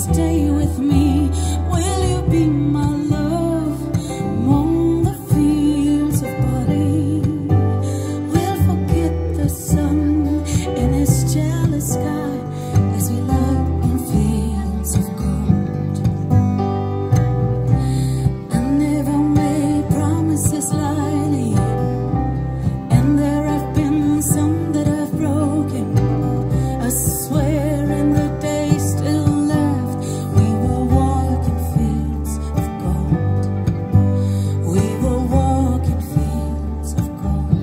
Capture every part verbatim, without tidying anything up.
stay with me? Will you be my love among the fields of body? We'll forget the sun in his jealous sky as we love in fields of gold. I never made promises lightly, and there have been some that I've broken. I swear in the days still left, we will walk in fields of gold. We will walk in fields of gold.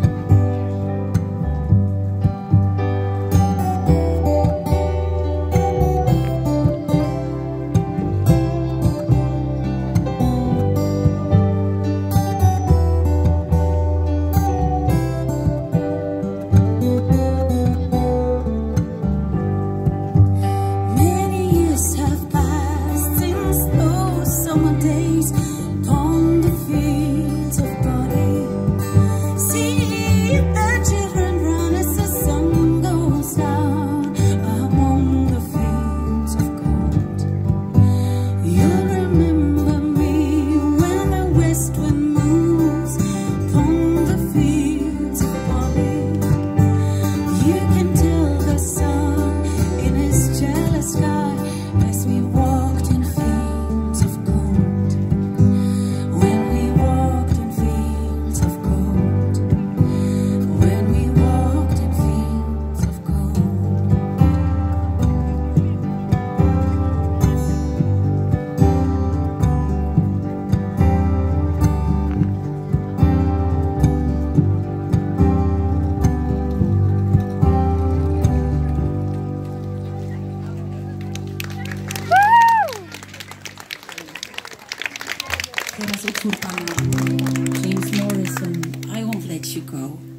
Many years have passed since those summer days upon the fields of body. See the children run as the sun goes down among the fields of gold. You'll remember me when the west wind moves upon the fields of body. You can tell the sun in his jealous sky as we walked in fields of gold. When we walked in fields of gold. When we walked in fields of gold. That was James Morrison, I Won't Let You Go.